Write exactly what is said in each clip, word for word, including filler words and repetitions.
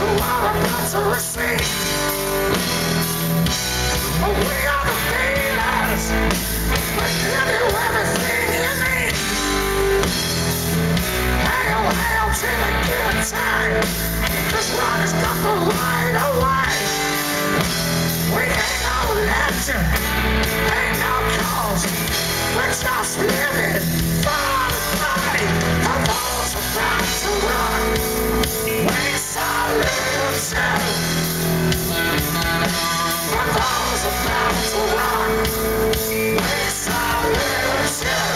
are about to receive. We are the feelers. We give you everything you need. Hail, hail to the good time. This one has got the light away. We ain't no legend, ain't no cause. We're just living for the party of those about to run. We salute you. For those about to run. We salute you.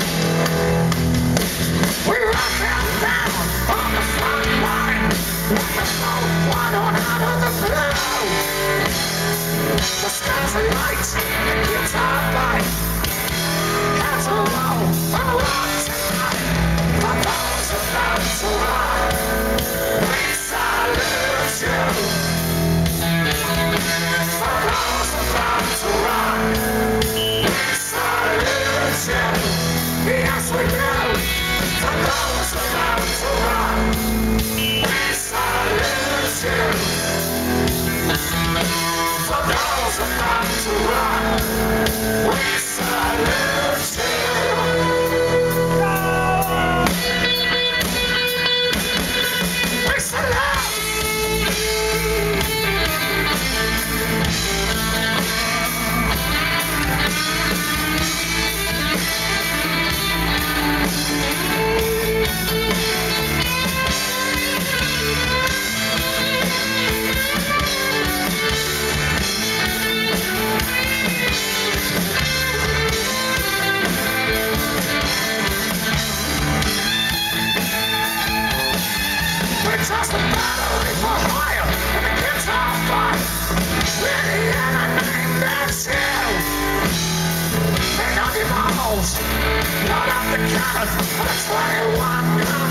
We rock out down on the front line. With the smoke one on out of the blue. The skies are light, the guitar bite. Cats are low, and rock tonight. For those about to run, we salute you. For those about to run, we salute you. Yes, we do. For those about to run, we salute you. For those about to run, we salute you. We salute. Just a battery for hire and the guitar fight. We're the enemy, that's you. Pick up your balls, load up the cannon for the twenty-one.